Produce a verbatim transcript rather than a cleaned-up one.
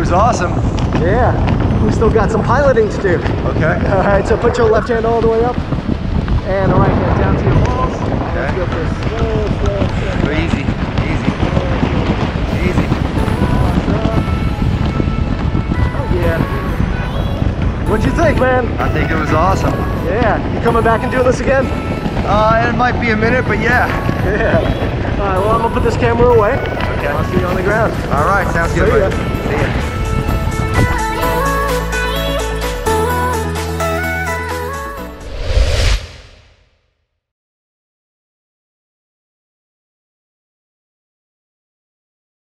was awesome. Yeah, we still got some piloting to do. Okay. All right, so put your left hand all the way up and the right hand down to your balls. Okay. Let's go for a slow, slow, slow. Go easy, easy, easy. Oh yeah. What'd you think, man? I think it was awesome. Yeah. You coming back and doing this again? Uh, it might be a minute, but yeah. Yeah. All right, well, I'm gonna put this camera away. Okay. I'll see you on the ground. All right, sounds good, See ya. buddy. See ya.